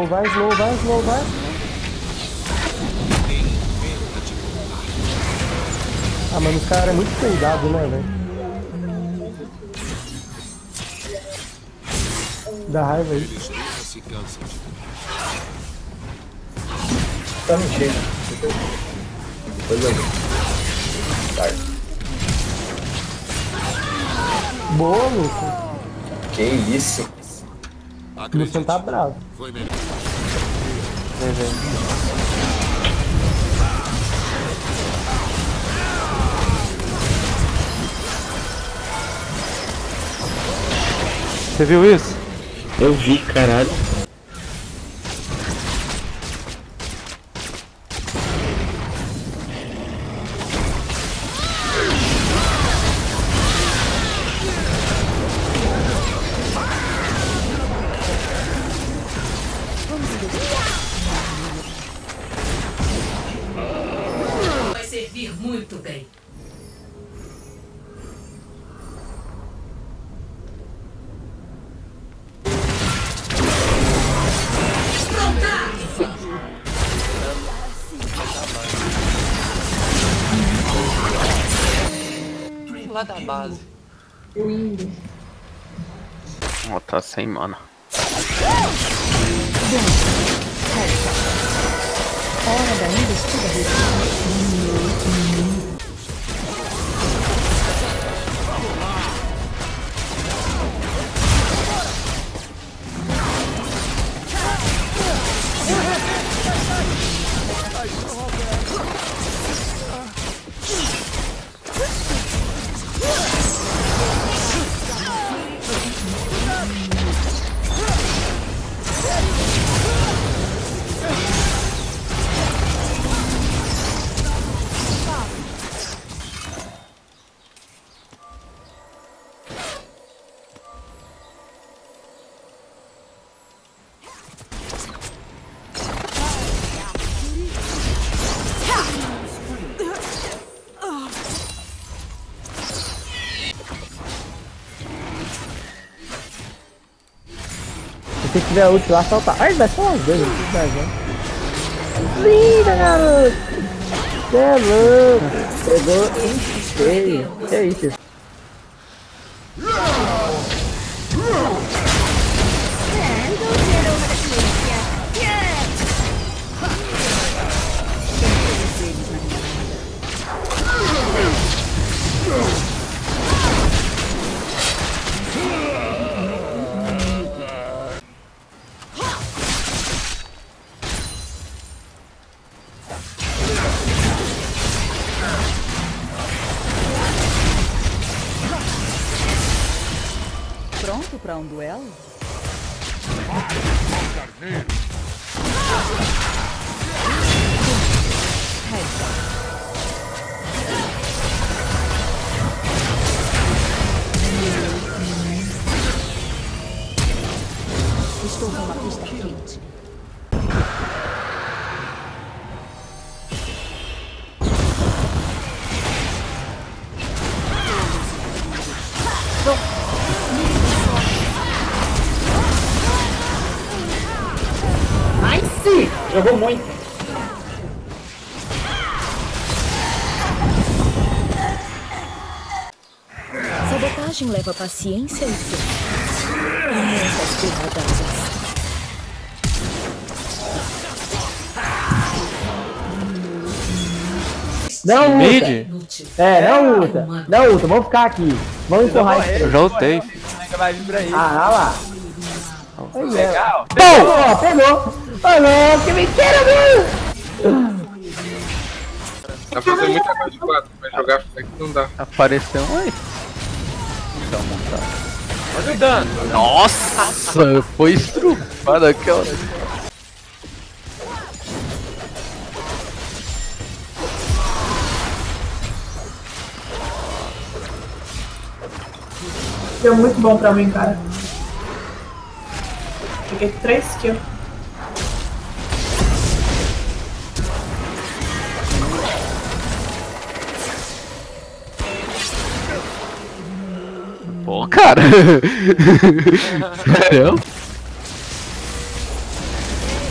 vai slow, vai slow, vai. Ah, mano, os caras é muito soldado, né, velho? Dá raiva aí. Tá mentindo. Depois eu vejo. Boa, Lucian. Que isso? Lucian tá bravo. Foi melhor. Você viu isso? Eu vi, caralho. Vai servir muito bem. Lá da base. Ó, tá sem mana. Hora da investida. Se tiver ult lá, solta. Ai, vai só umas vezes. Linda, garoto! Você é louco! Pegou em cheio. Que isso? Pronto pra um duelo? Estou com uma pista quente. Nice! Jogou muito. Sabotagem leva paciência e fé. E muitas derrotas. Não Mid? luta! Não luta! Não luta, vamos ficar aqui. Vamos empurrar isso. Eu já ultei. Vai vir pra aí. Ah, lá. Legal. Pegou! Pegou! Falou, que mentira, meu! Dá pra fazer muita coisa de 4, mas jogar flex não dá. Apareceu um aí. Então, montado. Olha o dano. Nossa, foi estrufada aquela. Deu muito bom pra mim, cara. Peguei 3 kills. Pô, cara. Sério?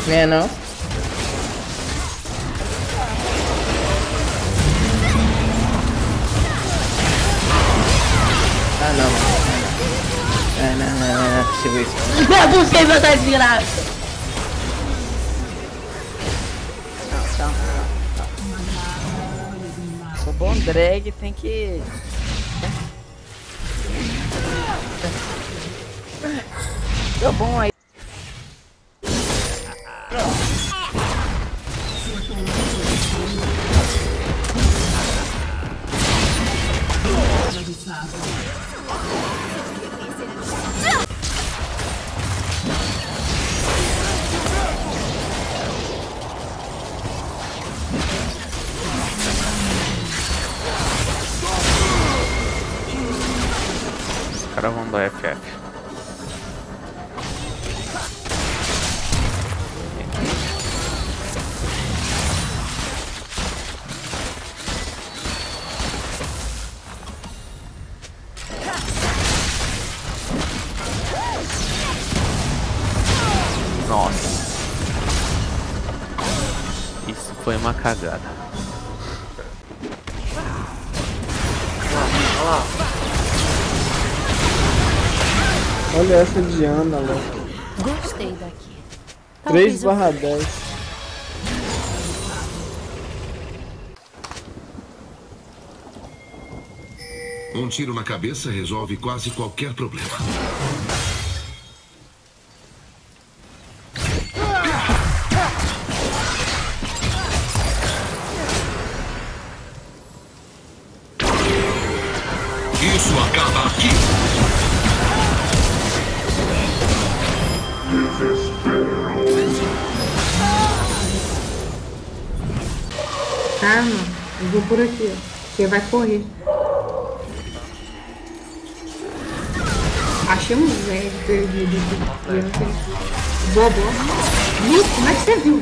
É não? Ah não. Não, deixa eu ver isso. Meu Deus, sei matar esse graça. O bom drag tem que... Deu bom aí. Os caras vão dar FF. Nossa. Isso foi uma cagada. Olha essa Diana, louco. Gostei daqui. 3/10. Um tiro na cabeça resolve quase qualquer problema. Isso acaba aqui. Calma, eu vou por aqui, ó. Você vai correr. Achei um velho perdido aqui. Bobo. Ih, como é que você viu?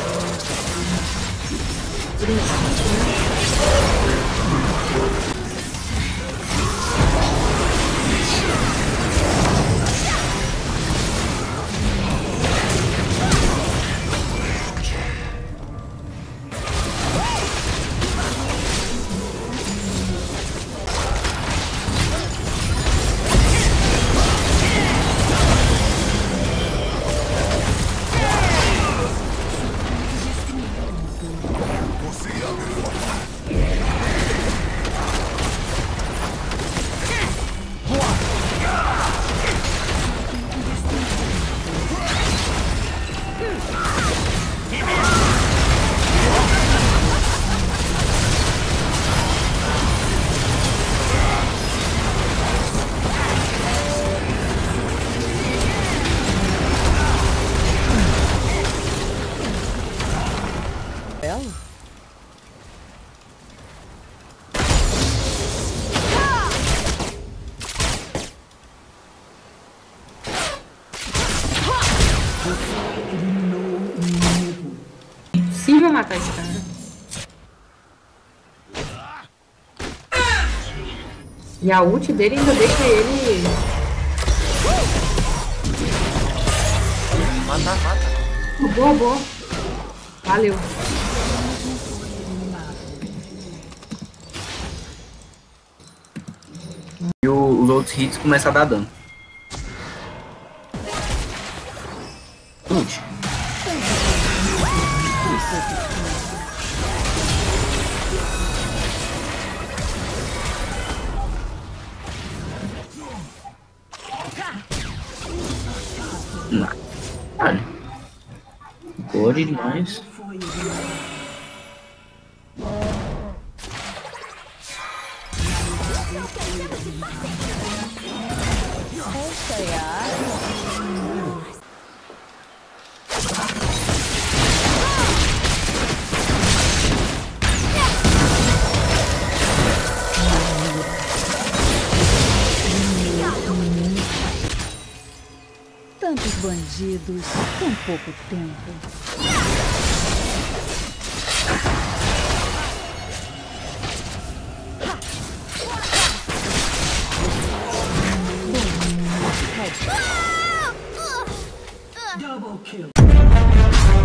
Impossível matar esse cara. E a ult dele ainda deixa ele... Mata. Boa, boa. Valeu. E os outros hits começam a dar dano. Ult. Olha. Pode demais. Tantos bandidos, tão pouco tempo. Double kill.